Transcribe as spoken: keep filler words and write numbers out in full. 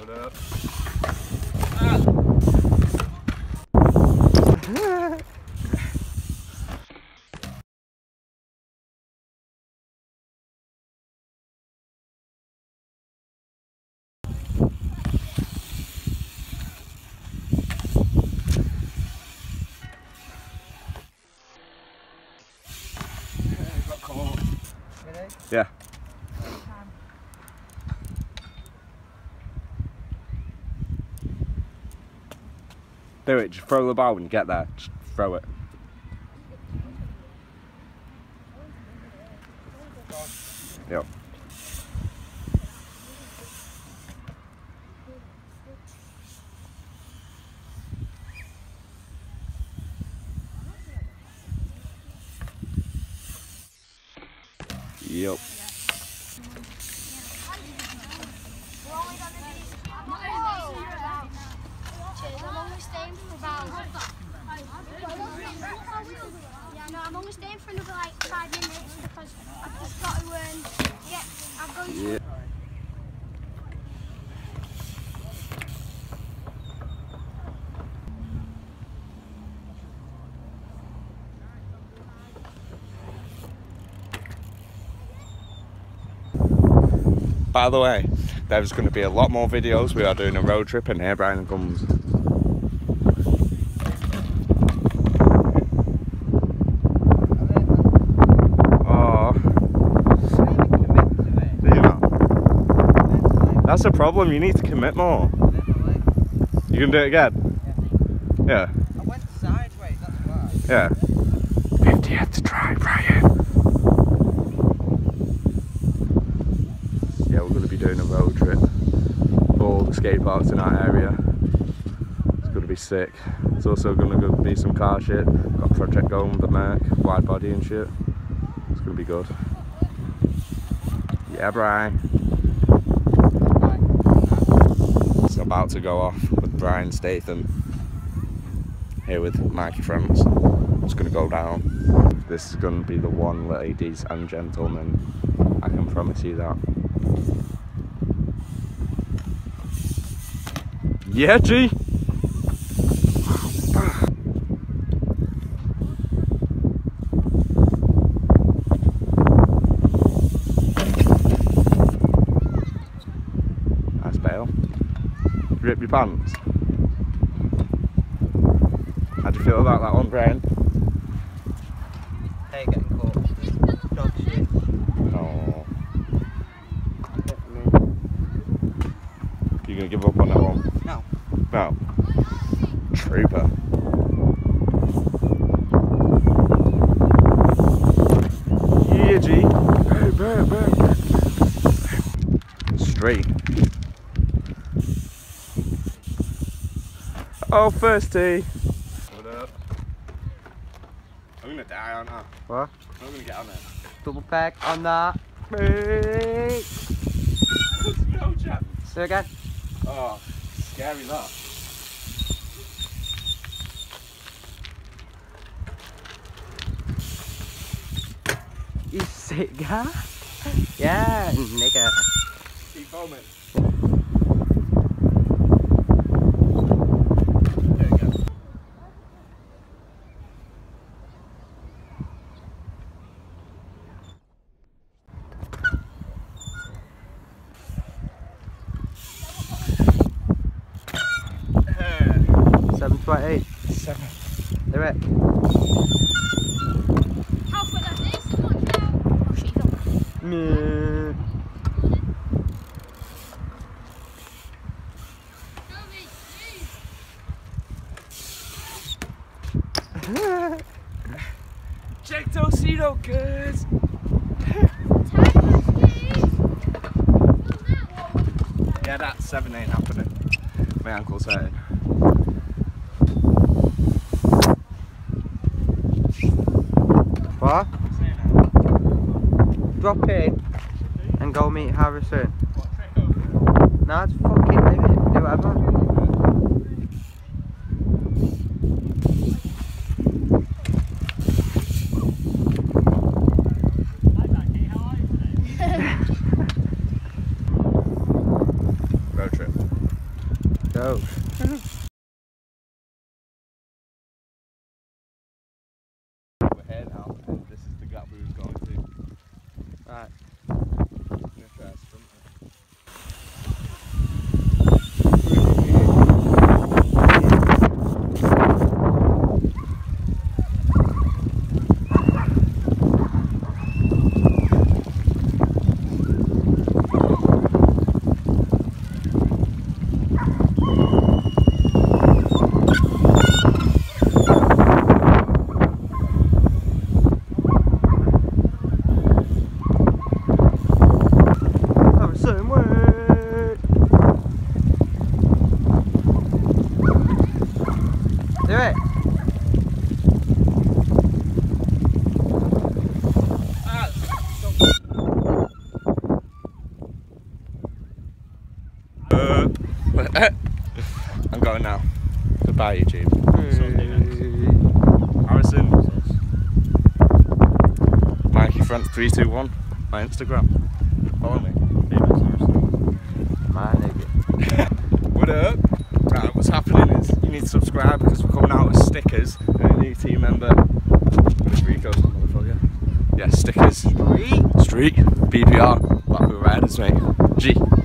What up? Yeah. Do it, just throw the ball when you get there. Just throw it. Yep. Yep. I'm only staying for about. Yeah, no, I'm only staying for another like five minutes because I've just got to um, get. I'm going to. Yeah. By the way, there's going to be a lot more videos. We are doing a road trip and here Bryan comes. Oh. Do you not? That's a problem, you need to commit more. You can do it again? Yeah. I went sideways, that's why. Yeah. fifty yet to try, Bryan. Yeah, we're going to be doing a road trip for all the skate parks in our area. It's going to be sick. It's also going to be some car shit. Got a project going with the Merc, wide body and shit. It's going to be good. Yeah, Bryan. It's about to go off with Bryan Statham. Here with Mikey France. It's going to go down. This is going to be the one, ladies and gentlemen. I can promise you that. Yeah, G. Nice bail. Rip your pants. How do you feel about that one, Bryan? Hey, getting caught. Dog shit. Oh. You gonna give up on that one? No. No. Trooper. Yeah, G. Hey, bam, bam. Straight. Oh, first tee. What up? I'm gonna die on that. What? I'm gonna get on it. Double pack on that. Hey. No chance. Say again. Oh, scary that. You sick guy? Yeah, nigga. Keep foaming. seven twenty-eight. Seven. Do it. How quick that is? Oh, shit, you don't. Meh. Check Tocino, kids. Yeah, that seven ain't happening. My ankle's hurting. What? Drop in and go meet Harrison. Nah, just fucking leave it. Do whatever. Road trip. go. We're here now, and this is the gap we was going to. Right. I'm gonna try to sprint it. Do it. Uh, I'm going now. Goodbye, YouTube. Harrison. Mikey Front three two one. My Instagram. Follow me. My nigga. What up? Right, what's happening is you need to subscribe because we're coming out with stickers and a new team member. What Rico's motherfucker? Yeah, stickers. Street. Street. B P R. Blackpool Riders, mate. G.